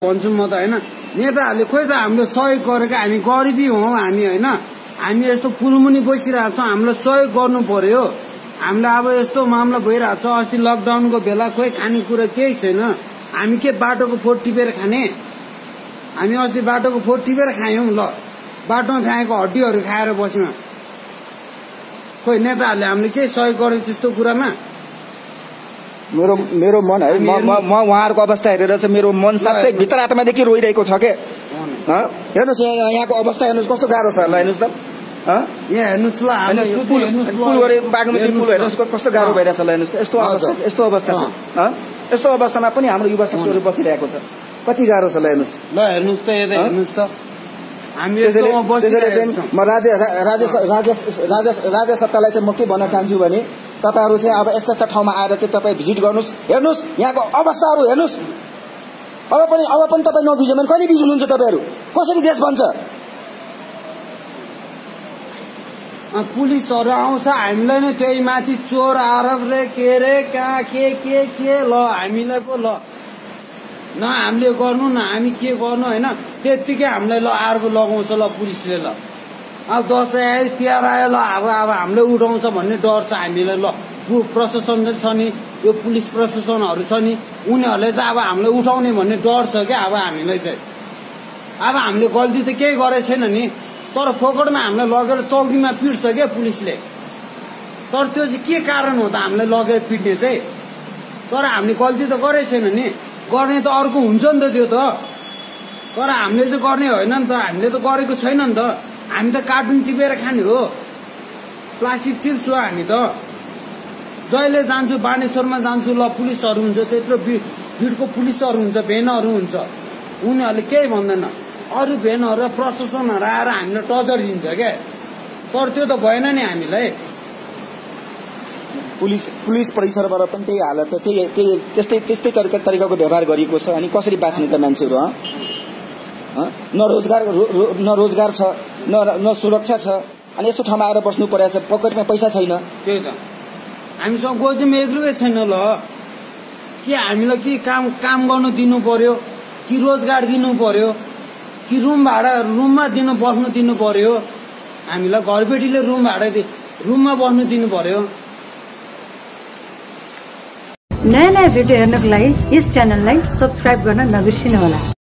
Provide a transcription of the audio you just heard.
भन्छु म त हैन। नेताहरूले खोइ त हामीले सहयोग गरेको, हामी गरिबी हौ हामी हैन। हामी यस्तो पुलमुनि बसिरहेको छौँ, हामीलाई सहयोग गर्नु पर्यो। हामीलाई अब यस्तो मामला भइरहेको छ, अस्ति लकडाउनको बेला खोइ खानेकुरा केही छैन। हामी के बाटोको फोट टिपेर खाने? हामी अस्ति बाटोको फोट टिपेर खायौं। ल बाटोमा फ्याँकेको हड्डीहरू खाएर बस्यौं। खोइ नेताहरूले हामीले के सहयोग गर्यो त्यस्तो कुरामा? मेरो मन है, म उहाँहरूको अवस्था हेरेर चाहिँ मेरो मन साँच्चै भित्र आत्मादेखि रोइरहेको छ के। हेर्नुहोस् यहाँको अवस्था हेर्नुहोस् कस्तो गाह्रो छ। ल हेर्नुहोस् त, यहाँ हेर्नुहोस् ल, पुल बागमती पुल हेर्नुहोस् कस्तो गाह्रो भइरहेछ। ल हेर्नुहोस् यस्तो अवस्था छ। यस्तो अवस्थामा पनि हाम्रो युवा शक्तिहरू बसिरहेको छ, कति गाह्रो छ। ल हेर्नुहोस्, ल हेर्नुहोस् त, यता हेर्नुहोस् त। म राज्य सत्तालाई चाहिँ म के भन्न चाहन्छु भने तपाईहरु चाहिँ अब यस्ता ठाउँमा आएर चाहिँ तपाईँ भिजिट गर्नुहोस्, हेर्नुहोस् यहाँको अवस्थाहरू हेर्नुहोस्। अब पनि तपाईँ नबिज्नु भने कहिले बिज्नुहुन्छ? तपाईँहरू कसरी देश बन्छ? पुलिसहरू आउँछ हामीलाई नै त्यही माथि चोर आरोप रे के रे कहाँ के ल हामीलाई पो ल न हामीले गर्नु न हामी के गर्नु हैन। त्यतिकै हामीलाई ल आरोप लगाउँछ ल पुलिसले। ल अब दसैँ आयो तिहार आयो ल अब हामीले उठाउँछ भन्ने डर छ हामीलाई। ल प्रशासन छ नि, यो पुलिस प्रशासनहरू छ नि, उनीहरूले चाहिँ अब हामीलाई उठाउने भन्ने डर छ क्या। अब हामीलाई चाहिँ अब हामीले गल्ती त केही गरेको छैन नि, तर फोकटमा हामीलाई लगेर चौकीमा पिट्छ क्या पुलिसले। तर त्यो चाहिँ के कारण हो त हामीलाई लगेर पिट्ने चाहिँ? तर हामीले गल्ती त गरेको छैन नि, गर्ने त अर्को हुन्छ नि त त्यो त। तर हामीले चाहिँ गर्ने होइन नि त, हामीले त गरेको छैन नि त। हामी त कार्टुन टिपेर खाने हो, प्लास्टिक टिप्छौँ हामी त। जहिले जान्छु बानेश्वरमा जान्छु, ल पुलिसहरू हुन्छ, त्यत्रो भिडको पुलिसहरू हुन्छ, भेनहरू हुन्छ, उनीहरूले केही भन्दैन। अरू भेनहरू प्रशासनहरू आएर हामीलाई टर्चर दिन्छ क्या। तर त्यो त भएन नि हामीलाई। पुलिस परिसरबाट पनि त्यही हालत छ, त्यस्तै तरिकाको व्यवहार गरिएको छ। अनि कसरी बाँच्ने त मान्छेहरू? न रोजगार छ, न सुरक्षा छ। अनि यस्तो ठाउँमा आएर बस्नु परेको छ, पकेटमा पैसा छैन। त्यही त हामीसँग गोजीमा 1 रुपैयाँ छैन। ल के हामीलाई के काम गर्नु दिनु पर्यो, कि रोजगार दिनु पर्यो, कि रुममा बस्नु दिनु पर्यो? हामीलाई घरबेटीले रुम भाडा रुममा बस्नु दिनु पर्यो। नयाँ भिडियो हेर्नको लागि यस च्यानललाई सब्स्क्राइब गर्न नबिर्सिनुहोला।